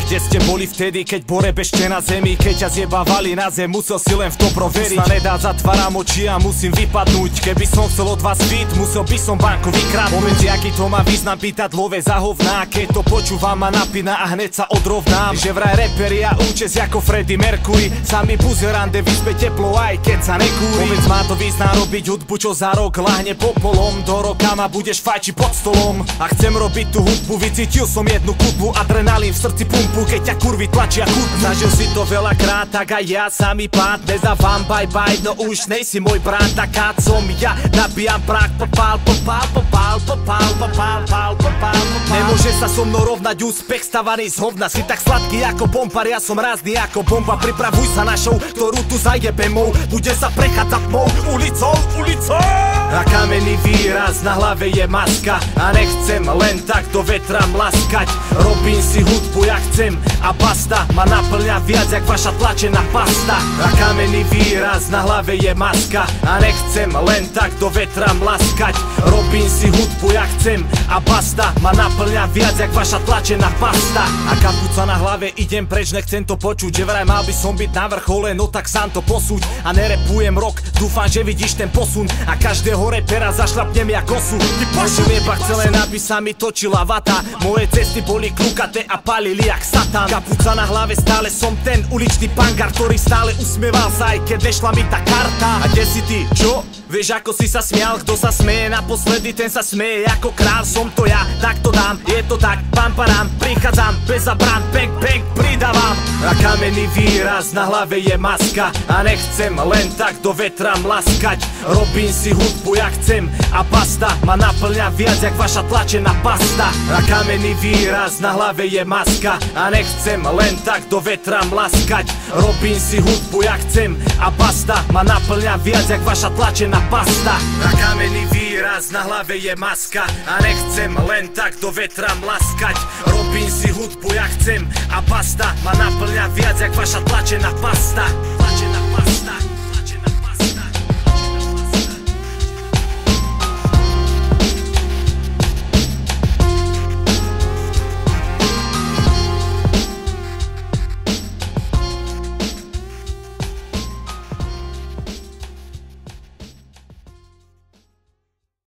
Kde ste boli vtedy, keď bore bežte na zemi? Keď ťa zjebávali na zem, musel si len v to proveriť. Sa nedá, zatváram oči a musím vypadnúť. Keby som chcel od vás byť, musel by som banku vykradnúť. Moment, aký to má význam, pýtadlové za hovná. Keď to počúvam, ma napína a hneď sa odrovnám. Že vraj reperi a účes ako Freddie Mercury. Sami buzerande, vyspe teplo aj keď sa nekúri. Povedz, má to význam robiť hudbu, čo za rok lahne popolom. Do roka ma budeš fajčiť pod stolom. A chcem robiť tú hudbu, vycítil som jednu kudbu. Adrenalín v srdci pumpu, keď ťa kurvy tlačia chutnú. Zažil si to veľakrát, tak aj ja samý pád. Nezávam bye bye, no už nejsi môj brat. Taká som ja, nabíjam prach. Popál. Nemôže sa so mnou rovnať úspech stavaný z hovna. Si tak sladký ako bombár, ja som rázny ako bomba. Pripravuj sa na show, ktorú tu zajebemou. Bude sa prechádzať mou ulicou. A kamenný výraz, na hlave je maska. A nechcem len tak do vetra mlaskať. Robím si hudbu, ja chcem a basta. Ma naplňa viac, jak vaša tlačená pasta. A kamenný výraz, na hlave je maska. A nechcem len tak do vetra mlaskať. Robím si hudbu, ja chcem a basta. Ma naplňa viac, jak vaša tlačená pasta. A kapuca na hlave, idem preč, nechcem to počuť. Že vraj mal by som byť na vrchole, no tak sám to posúď. A nerepujem rok, dúfam, že vidíš ten posun. A každého repera zašlapnem jak osu. Ty pošu liepach celé, aby sa mi točila vata. Moje cesty boli klukaté a palili jak satan. Kapuca na hlave, stále som ten uličný pangar, ktorý stále usmieval sa, aj keď nešla mi tá karta. A kde si ty, čo? Vieš ako si sa smial, kto sa smeje naposledy, ten sa smeje ako král. Som to ja, tak to dám, je to tak, pam param. Prichádzam bez zabrán, bang bang, pridávam. A kamenný výraz, na hlave je maska. A nechcem len tak do vetra mlaskať. Robím si hudbu, ja chcem a basta. Ma naplňa viac, jak vaša tlačená pasta. A kamenný výraz, na hlave je maska. A nechcem len tak do vetra mlaskať. Robím si hudbu, ja chcem a basta. Ma naplňa viac, jak vaša tlačená pasta. A kamenný výraz, na hlave je maska. A nechcem len tak do vetra mlaskať. Robím si hudbu, ja chcem a basta. Ma naplňa viac, jak vaša tlačená pasta.